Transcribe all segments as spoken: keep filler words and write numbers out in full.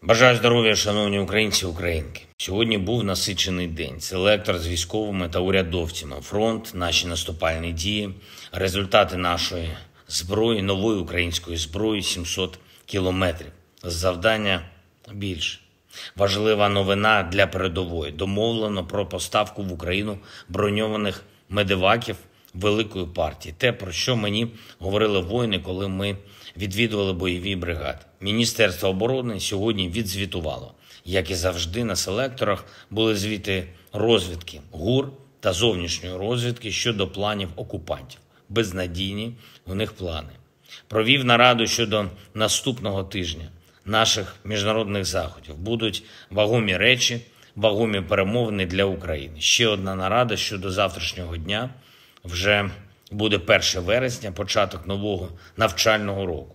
Бажаю здоров'я, шановні українці і українки. Сьогодні був насичений день. Селектор з військовими та урядовцями. Фронт, наші наступальні дії, результати нашої зброї, нової української зброї, сімсот кілометрів. Завдання більше. Важлива новина для передової. Домовлено про поставку в Україну броньованих медеваків великої партії. Те, про що мені говорили воїни, коли ми відвідували бойові бригади. Міністерство оборони сьогодні відзвітувало. Як і завжди, на селекторах були звіти розвідки ГУР та зовнішньої розвідки щодо планів окупантів. Безнадійні у них плани. Провів нараду щодо наступного тижня наших міжнародних заходів. Будуть вагомі речі, вагомі перемовини для України. Ще одна нарада щодо завтрашнього дня. Вже буде перше вересня, початок нового навчального року.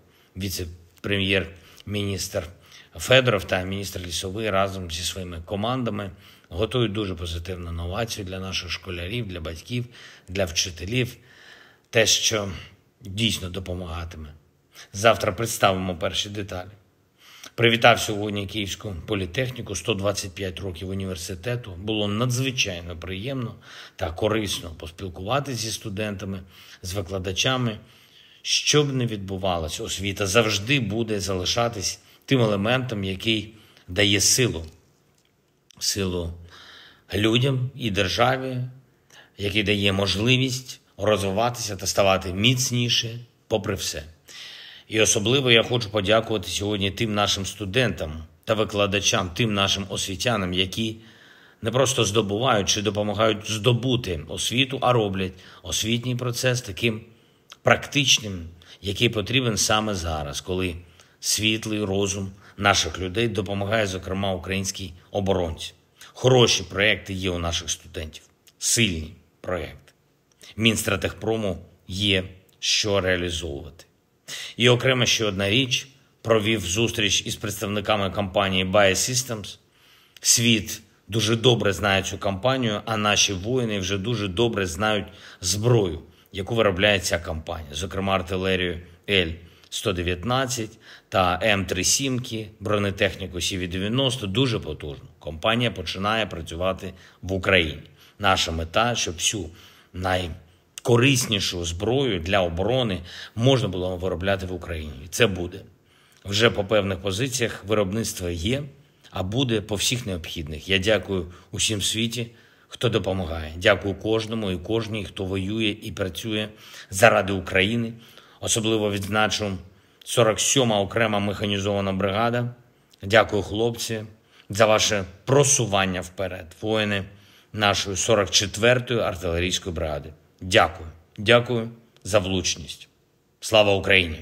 Віце-прем'єр-міністр Федоров та міністр Лісовий разом зі своїми командами готують дуже позитивну новацію для наших школярів, для батьків, для вчителів. Те, що дійсно допомагатиме. Завтра представимо перші деталі. Привітав сьогодні Київську політехніку, сто двадцять п'ять років університету. Було надзвичайно приємно та корисно поспілкуватися зі студентами, з викладачами. Що б не відбувалося, освіта завжди буде залишатись тим елементом, який дає силу. Силу людям і державі, який дає можливість розвиватися та ставати міцніше попри все. І особливо я хочу подякувати сьогодні тим нашим студентам та викладачам, тим нашим освітянам, які не просто здобувають чи допомагають здобути освіту, а роблять освітній процес таким практичним, який потрібен саме зараз, коли світлий розум наших людей допомагає, зокрема, українській оборонці. Хороші проекти є у наших студентів, сильні проекти. Мінстратегпрому є що реалізовувати. І окремо ще одна річ, провів зустріч із представниками компанії Bio-Systems. Світ дуже добре знає цю компанію, а наші воїни вже дуже добре знають зброю, яку виробляє ця компанія. Зокрема, артилерію Л сто дев'ятнадцять та М три сімки, бронетехніку Сі Ві дев'яносто, дуже потужно. Компанія починає працювати в Україні. Наша мета, щоб всю най кориснішу зброю для оборони можна було виробляти в Україні. І це буде. Вже по певних позиціях виробництво є, а буде по всіх необхідних. Я дякую усім світі, хто допомагає. Дякую кожному і кожній, хто воює і працює заради України. Особливо відзначу сорок сьома окрема механізована бригада. Дякую, хлопці, за ваше просування вперед. Воїни нашої сорок четвертої артилерійської бригади. Дякую. Дякую за влучність. Слава Україні!